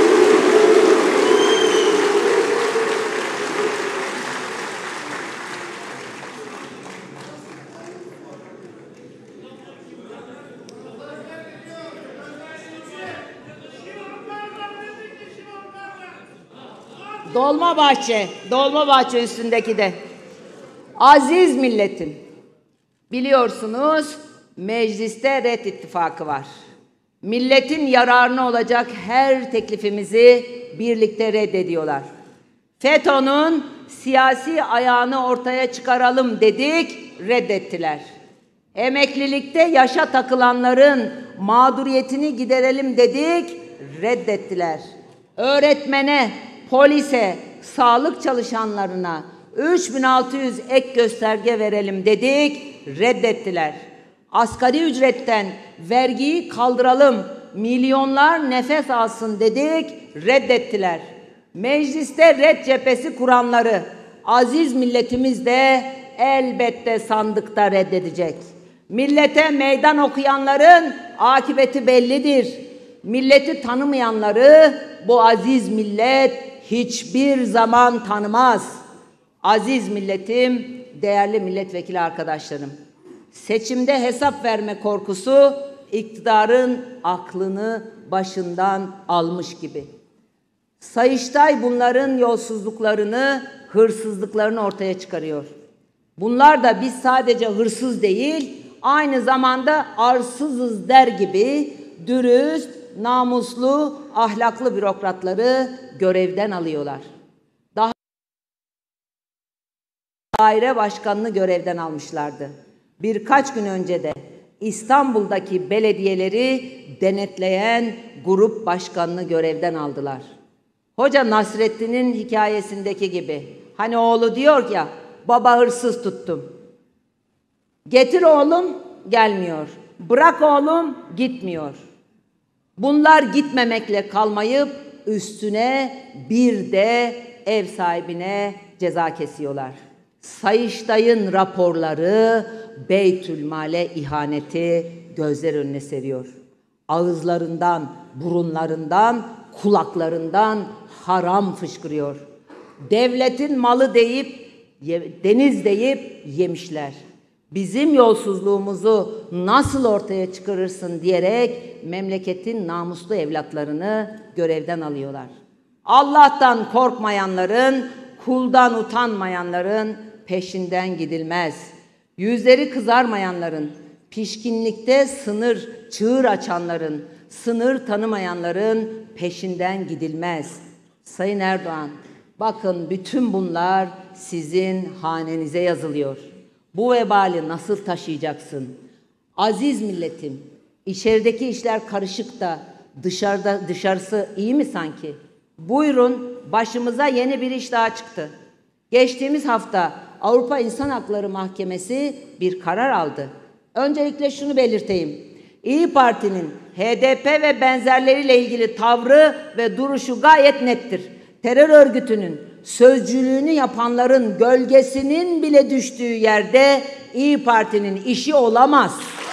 Dolmabahçe üstündeki de. Aziz milletim, biliyorsunuz mecliste red ittifakı var. Milletin yararına olacak her teklifimizi birlikte reddediyorlar. FETÖ'nün siyasi ayağını ortaya çıkaralım dedik, reddettiler. Emeklilikte yaşa takılanların mağduriyetini giderelim dedik, reddettiler. Öğretmene, polise, sağlık çalışanlarına 3600 ek gösterge verelim dedik, reddettiler. Asgari ücretten vergiyi kaldıralım, milyonlar nefes alsın dedik, reddettiler. Mecliste red cephesi kuranları aziz milletimiz de elbette sandıkta reddedecek. Millete meydan okuyanların akıbeti bellidir. Milleti tanımayanları bu aziz millet hiçbir zaman tanımaz. Aziz milletim, değerli milletvekili arkadaşlarım, seçimde hesap verme korkusu iktidarın aklını başından almış gibi. Sayıştay bunların yolsuzluklarını, hırsızlıklarını ortaya çıkarıyor. Bunlar da biz sadece hırsız değil, aynı zamanda arsızız der gibi dürüst, namuslu, ahlaklı bürokratları görevden alıyorlar. Daha daire başkanını görevden almışlardı. Birkaç gün önce de İstanbul'daki belediyeleri denetleyen grup başkanını görevden aldılar. Hoca Nasreddin'in hikayesindeki gibi. Hani oğlu diyor ya, baba hırsız tuttum. Getir oğlum, gelmiyor. Bırak oğlum, gitmiyor. Bunlar gitmemekle kalmayıp üstüne bir de ev sahibine ceza kesiyorlar. Sayıştay'ın raporları Beytülmal'e ihaneti gözler önüne seriyor. Ağızlarından, burunlarından, kulaklarından haram fışkırıyor. Devletin malı deyip, deniz deyip yemişler. Bizim yolsuzluğumuzu nasıl ortaya çıkarırsın diyerek memleketin namuslu evlatlarını görevden alıyorlar. Allah'tan korkmayanların, kuldan utanmayanların peşinden gidilmez. Yüzleri kızarmayanların, pişkinlikte sınır, çığır açanların, sınır tanımayanların peşinden gidilmez. Sayın Erdoğan, bakın bütün bunlar sizin hanenize yazılıyor. Bu vebali nasıl taşıyacaksın? Aziz milletim, içerideki işler karışık da dışarısı iyi mi sanki? Buyurun, başımıza yeni bir iş daha çıktı. Geçtiğimiz hafta Avrupa İnsan Hakları Mahkemesi bir karar aldı. Öncelikle şunu belirteyim. İYİ Parti'nin HDP ve benzerleriyle ilgili tavrı ve duruşu gayet nettir. Terör örgütünün sözcülüğünü yapanların gölgesinin bile düştüğü yerde İYİ Parti'nin işi olamaz.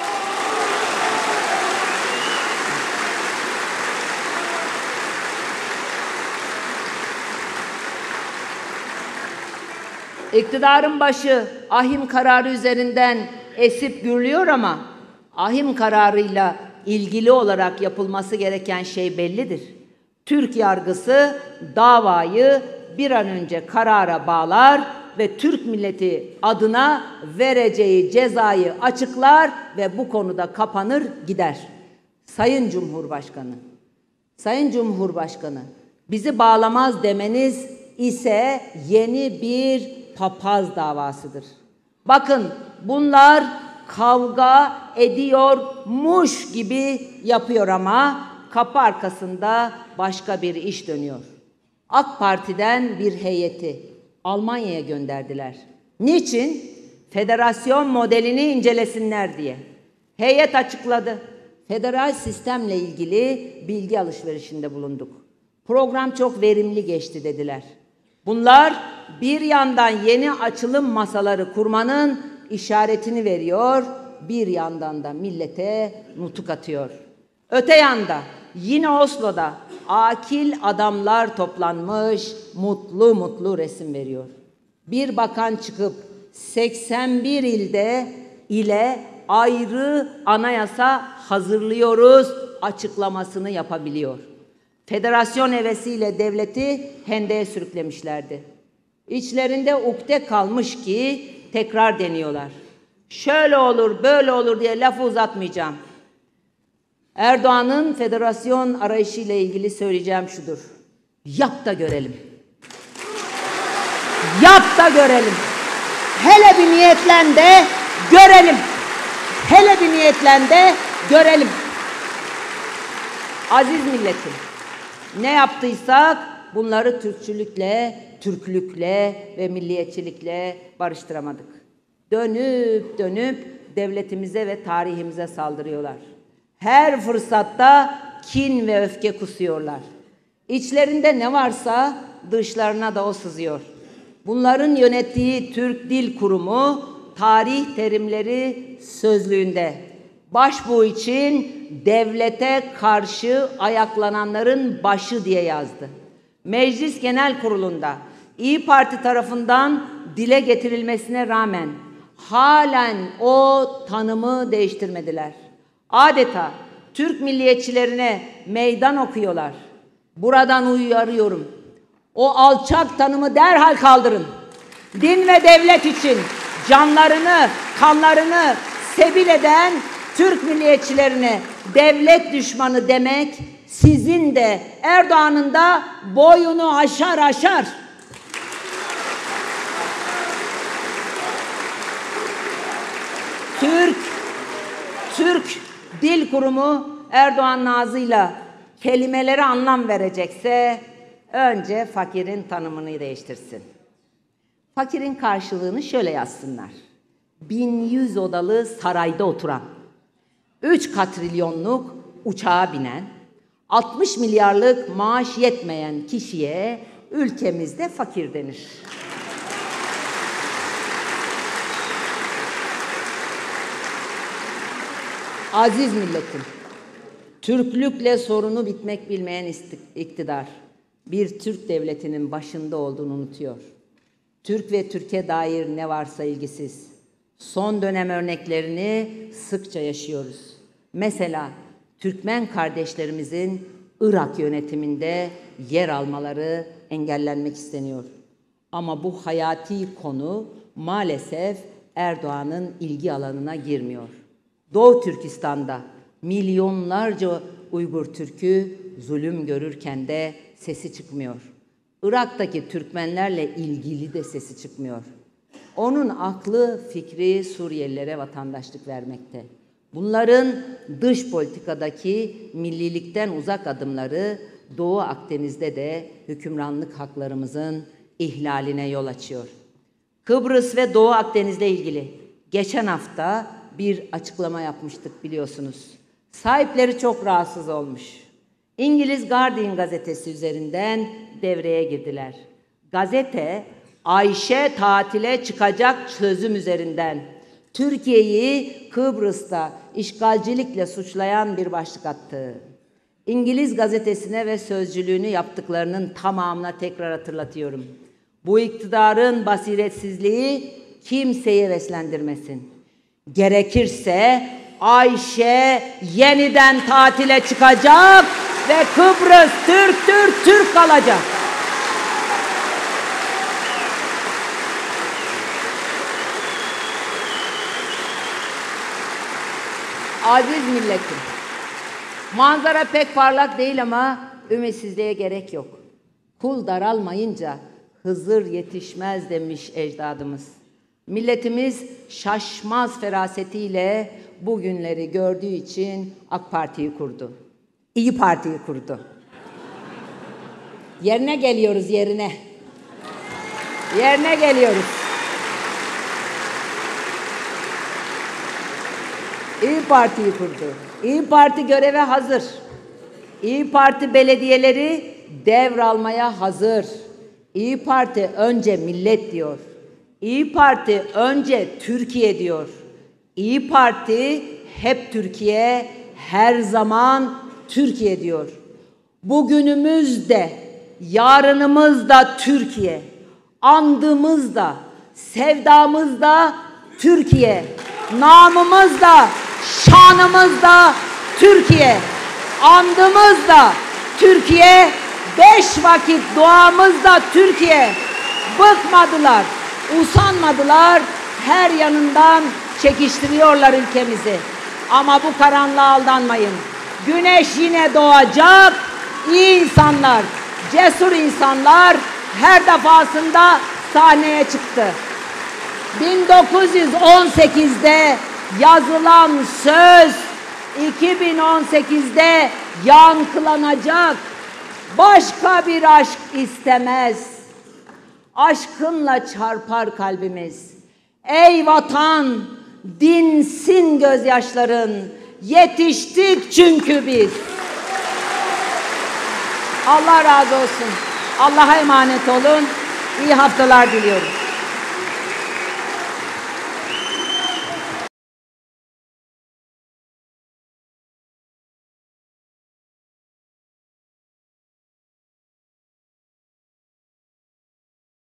İktidarın başı ahim kararı üzerinden esip gürlüyor ama ahim kararıyla ilgili olarak yapılması gereken şey bellidir. Türk yargısı davayı bir an önce karara bağlar ve Türk milleti adına vereceği cezayı açıklar ve bu konuda kapanır gider. Sayın Cumhurbaşkanı, bizi bağlamaz demeniz ise yeni bir papaz davasıdır. Bakın bunlar kavga ediyormuş gibi yapıyor ama kapı arkasında başka bir iş dönüyor. AK Parti'den bir heyeti Almanya'ya gönderdiler. Niçin? Federasyon modelini incelesinler diye. Heyet açıkladı. Federal sistemle ilgili bilgi alışverişinde bulunduk. Program çok verimli geçti dediler. Bunlar bir yandan yeni açılım masaları kurmanın işaretini veriyor, bir yandan da millete nutuk atıyor. Öte yanda yine Oslo'da akil adamlar toplanmış, mutlu mutlu resim veriyor. Bir bakan çıkıp 81 ile ayrı anayasa hazırlıyoruz açıklamasını yapabiliyor. Federasyon hevesiyle devleti hendeye sürüklemişlerdi. İçlerinde ukde kalmış ki tekrar deniyorlar. Şöyle olur, böyle olur diye lafı uzatmayacağım. Erdoğan'ın federasyon arayışıyla ilgili söyleyeceğim şudur. Yap da görelim. Yap da görelim. Hele bir niyetlen de görelim. Hele bir niyetlen de görelim. Aziz milletim, ne yaptıysak bunları Türkçülükle, Türklükle ve milliyetçilikle barıştıramadık. Dönüp dönüp devletimize ve tarihimize saldırıyorlar. Her fırsatta kin ve öfke kusuyorlar. İçlerinde ne varsa dışlarına da o sızıyor. Bunların yönettiği Türk Dil Kurumu tarih terimleri sözlüğünde başbuğ için devlete karşı ayaklananların başı diye yazdı. Meclis Genel Kurulu'nda İYİ Parti tarafından dile getirilmesine rağmen halen o tanımı değiştirmediler. Adeta Türk milliyetçilerine meydan okuyorlar. Buradan uyarıyorum. O alçak tanımı derhal kaldırın. Din ve devlet için canlarını, kanlarını sebil eden Türk milliyetçilerine devlet düşmanı demek sizin de Erdoğan'ın da boyunu aşar. Türk Dil Kurumu Erdoğan'ın ağzıyla kelimelere anlam verecekse önce fakirin tanımını değiştirsin. Fakirin karşılığını şöyle yazsınlar. 1100 odalı sarayda oturan, 3 katrilyonluk uçağa binen, 60 milyarlık maaş yetmeyen kişiye ülkemizde fakir denir. Aziz milletim, Türklükle sorunu bitmek bilmeyen iktidar, bir Türk devletinin başında olduğunu unutuyor. Türk ve Türkiye dair ne varsa ilgisiz. Son dönem örneklerini sıkça yaşıyoruz. Mesela Türkmen kardeşlerimizin Irak yönetiminde yer almaları engellenmek isteniyor. Ama bu hayati konu maalesef Erdoğan'ın ilgi alanına girmiyor. Doğu Türkistan'da milyonlarca Uygur Türk'ü zulüm görürken de sesi çıkmıyor. Irak'taki Türkmenlerle ilgili de sesi çıkmıyor. Onun aklı, fikri Suriyelilere vatandaşlık vermekte. Bunların dış politikadaki millilikten uzak adımları Doğu Akdeniz'de de hükümranlık haklarımızın ihlaline yol açıyor. Kıbrıs ve Doğu Akdeniz'le ilgili geçen hafta bir açıklama yapmıştık biliyorsunuz. Sahipleri çok rahatsız olmuş. İngiliz Guardian gazetesi üzerinden devreye girdiler. Gazete Ayşe tatile çıkacak sözüm üzerinden Türkiye'yi Kıbrıs'ta işgalcilikle suçlayan bir başlık attı. İngiliz gazetesine ve sözcülüğünü yaptıklarının tamamına tekrar hatırlatıyorum. Bu iktidarın basiretsizliği kimseyi heveslendirmesin. Gerekirse Ayşe yeniden tatile çıkacak ve Kıbrıs Türk kalacak. Aziz milletim, manzara pek parlak değil ama ümitsizliğe gerek yok. Kul daralmayınca Hızır yetişmez demiş ecdadımız. Milletimiz şaşmaz ferasetiyle bu günleri gördüğü için AK Parti'yi kurdu. İYİ Parti'yi kurdu. Yerine geliyoruz, yerine. Yerine geliyoruz. İYİ Parti'yi kurdu. İYİ Parti göreve hazır. İYİ Parti belediyeleri devralmaya hazır. İyi Parti önce millet diyor. İyi Parti önce Türkiye diyor. İyi Parti hep Türkiye, her zaman Türkiye diyor. Bugünümüz de, yarınımız da Türkiye. Andımız da, sevdamız da Türkiye. Namımız da, şanımız da Türkiye. Andımız da Türkiye. 5 vakit duamız da Türkiye. Bıkmadılar, usanmadılar. Her yanından çekiştiriyorlar ülkemizi. Ama bu karanlığa aldanmayın. Güneş yine doğacak. İyi insanlar, cesur insanlar her defasında sahneye çıktı. 1918'de yazılan söz 2018'de yankılanacak. Başka bir aşk istemez. Aşkınla çarpar kalbimiz. Ey vatan, dinsin gözyaşların. Yetiştik çünkü biz. Allah razı olsun. Allah'a emanet olun. İyi haftalar diliyorum.